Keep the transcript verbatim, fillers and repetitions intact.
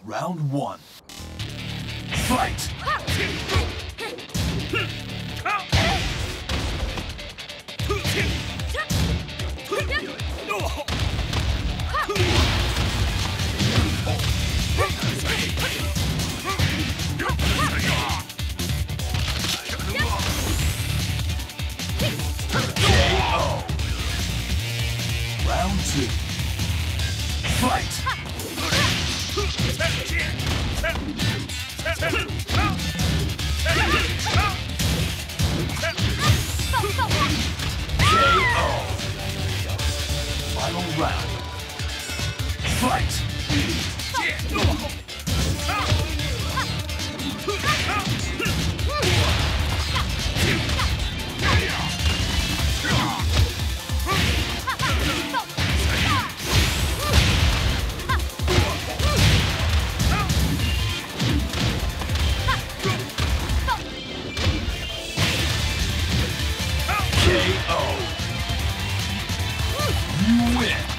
Round one. Fight! Round two. Fight! K O. Final round. Fight! K O. You win.